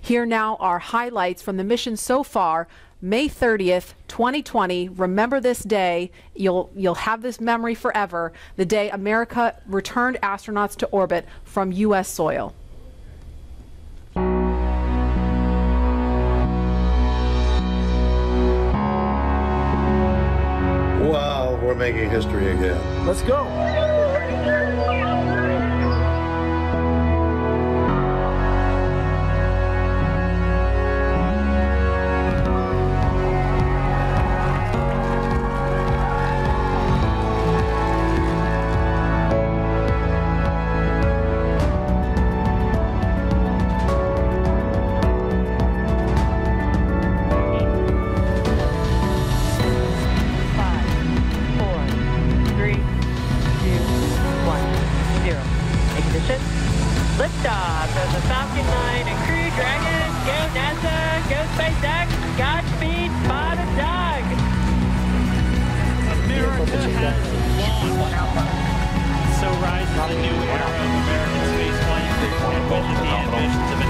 Here now are highlights from the mission so far. May 30th, 2020. Remember this day. You'll have this memory forever. The day America returned astronauts to orbit from U.S. soil. Wow, we're making history again. Let's go. Liftoff of the Falcon 9 and Crew Dragon. Go NASA, go SpaceX, Godspeed, Spot and Dog. America has launched. So rises a new era of American spaceflight, and with it the ambitions of